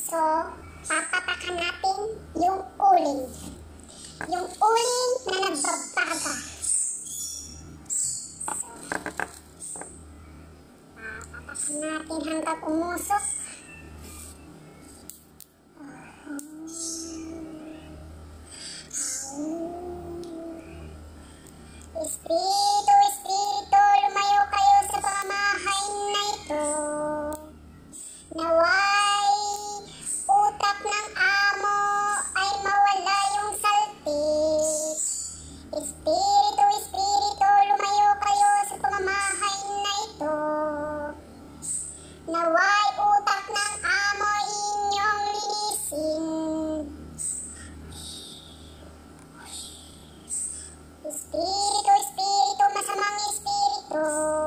So, papatakan natin yung uling. Yung uling na nagbabaga. Papatakan natin hanggang umusok. Espiritu, espiritu, lumayo kayo sa pamamahay na ito. Naway utak ng amo ay mawala yung saltik. Espiritu, espiritu, lumayo kayo sa pamamahay na ito. Naway utak ng amo inyong linisin. Espiritu, espiritu, masamang espiritu.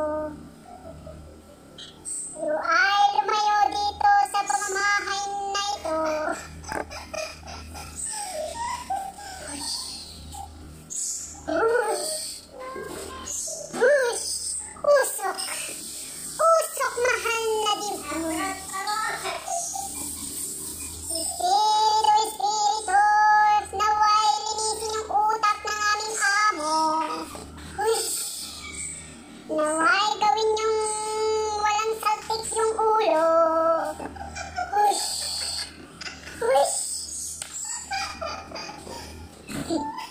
Kayo ay lumayo dito sa pamamahay na ito. Usok. Usok, mahal na dibdib. Espiritu, espiritu, naway linisin yung utak ng aming amo. Naway gawin yung walang saltik yung ulo. Hush! Hush!